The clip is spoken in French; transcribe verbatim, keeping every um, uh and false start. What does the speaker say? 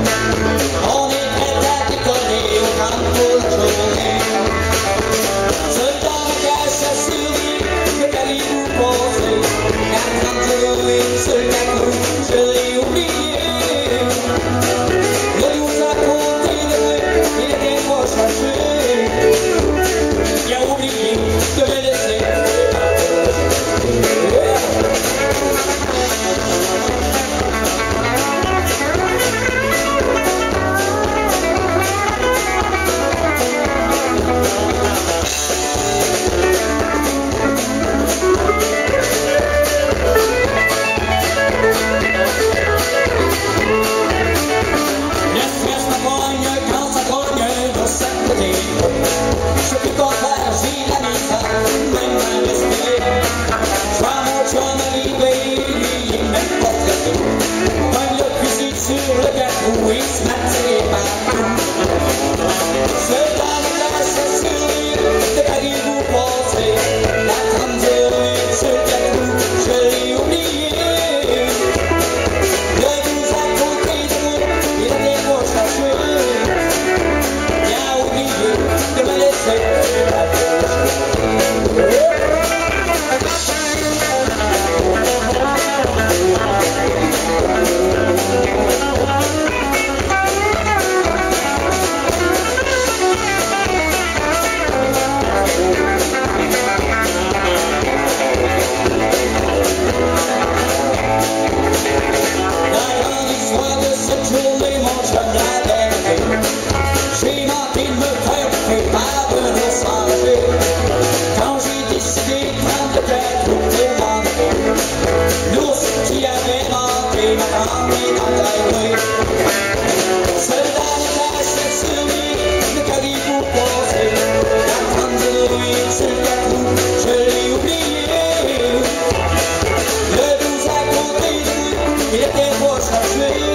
On est prêt à décoller au camp pour la journée. Soldat me cache à survie, le calibou posé. quatre trente-deux sur le capot, je l'ai oublié. Le douze à côté de moi, il était pas cherché. Il a oublié de me laisser. Je peux pas faire, j'ai la mise, même à respirer. Je vois mon chum arriver, lui il est même pas traité. Comme le fusil sur le gâteau, il se m'attirait partout. Ce temps de glace sur lui, de caribou passé. La trente-deux sur le gâteau, je l'ai oublié. Le douze à côté de moi, il était pas cherché. Il a oublié de me laisser. Il était beau chercher.